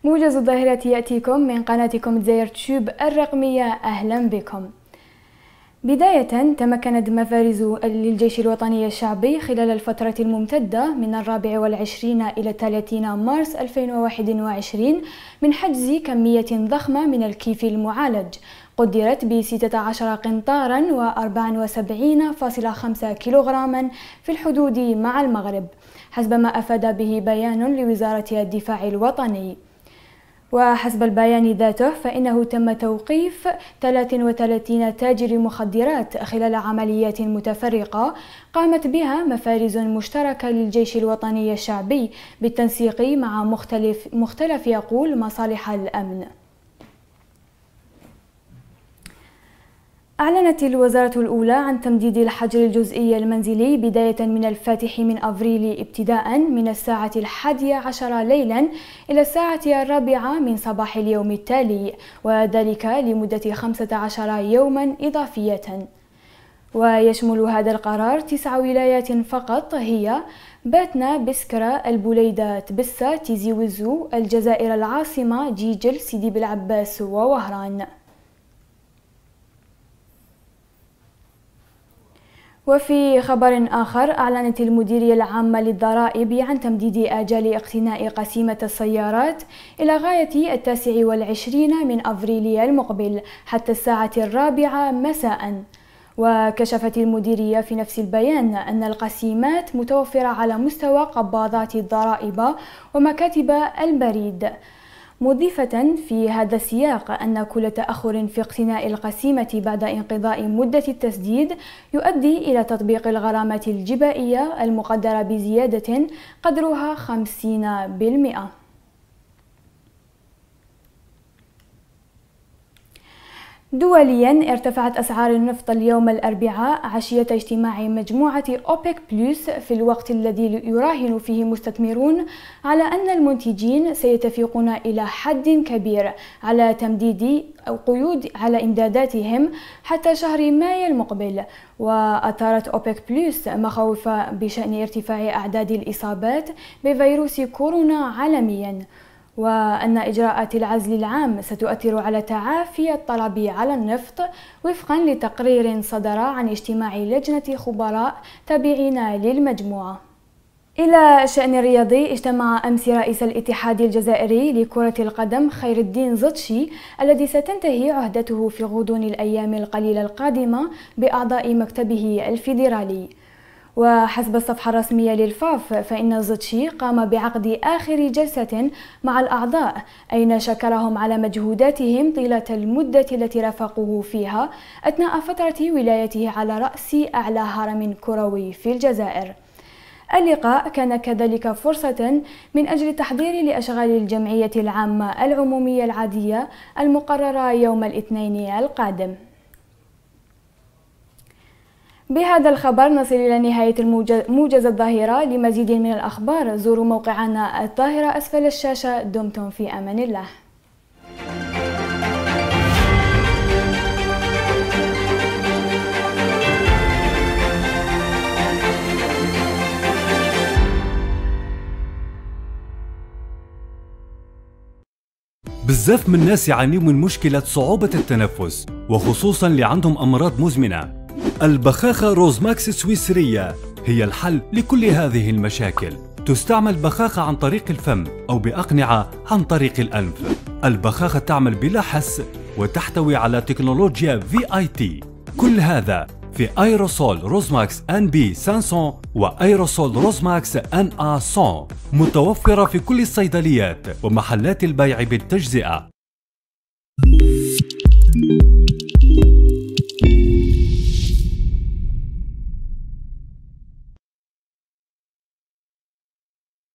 موجز الظاهرة يأتيكم من قناتكم دزاير تيوب الرقمية. أهلا بكم. بداية، تمكنت مفارز للجيش الوطني الشعبي خلال الفترة الممتدة من 24 إلى 30 مارس 2021 من حجز كمية ضخمة من الكيف المعالج قدرت ب 16 قنطارا و74.5 كيلوغراما في الحدود مع المغرب، حسب ما أفاد به بيان لوزارة الدفاع الوطني. وحسب البيان ذاته فإنه تم توقيف 33 تاجر مخدرات خلال عمليات متفرقة قامت بها مفارز مشتركة للجيش الوطني الشعبي بالتنسيق مع مختلف يقول مصالح الأمن. أعلنت الوزارة الأولى عن تمديد الحجر الجزئي المنزلي بداية من الفاتح من أفريل ابتداء من الساعة 11 ليلا إلى الساعة 4 من صباح اليوم التالي، وذلك لمدة 15 يوما إضافية. ويشمل هذا القرار 9 ولايات فقط، هي باتنا، بسكرة، البوليدة، تبسة، تيزي وزو، الجزائر العاصمة، جيجل، سيدي بالعباس ووهران. وفي خبر آخر، أعلنت المديرية العامة للضرائب عن تمديد آجال اقتناء قسيمة السيارات إلى غاية 29 من أفريل المقبل حتى الساعة 4 مساء. وكشفت المديرية في نفس البيان أن القسيمات متوفرة على مستوى قباضات الضرائب ومكاتب البريد، مضيفة في هذا السياق أن كل تأخر في اقتناء القسيمة بعد انقضاء مدة التسديد يؤدي إلى تطبيق الغرامة الجبائية المقدرة بزيادة قدرها 50%. دوليا، ارتفعت أسعار النفط اليوم الأربعاء عشية اجتماع مجموعة أوبك بلس، في الوقت الذي يراهن فيه مستثمرون على أن المنتجين سيتفقون إلى حد كبير على تمديد قيود على إمداداتهم حتى شهر مايو المقبل. وأثارت أوبك بلس مخاوف بشأن ارتفاع أعداد الإصابات بفيروس كورونا عالميا، وأن إجراءات العزل العام ستؤثر على تعافي الطلب على النفط وفقا لتقرير صدر عن اجتماع لجنة خبراء تابعين للمجموعة. إلى الشأن الرياضي، اجتمع أمس رئيس الاتحاد الجزائري لكرة القدم خير الدين زطشي الذي ستنتهي عهدته في غضون الأيام القليلة القادمة بأعضاء مكتبه الفيدرالي. وحسب الصفحة الرسمية للفاف فإن زطشي قام بعقد آخر جلسة مع الأعضاء، أين شكرهم على مجهوداتهم طيلة المدة التي رافقوه فيها أثناء فترة ولايته على رأس أعلى هرم كروي في الجزائر. اللقاء كان كذلك فرصة من أجل التحضير لأشغال الجمعية العامة العمومية العادية المقررة يوم الاثنين القادم. بهذا الخبر نصل إلى نهاية موجز الظاهرة. لمزيد من الأخبار زوروا موقعنا الظاهرة أسفل الشاشة. دمتم في أمان الله. بزاف من الناس يعانيوا من مشكلة صعوبة التنفس، وخصوصا اللي عندهم أمراض مزمنة. البخاخة روزماكس السويسرية هي الحل لكل هذه المشاكل. تستعمل بخاخة عن طريق الفم أو بأقنعة عن طريق الأنف. البخاخة تعمل بلا حس وتحتوي على تكنولوجيا VIT. كل هذا في ايروسول روزماكس NB 500 وايروسول روزماكس NA 100، متوفرة في كل الصيدليات ومحلات البيع بالتجزئة.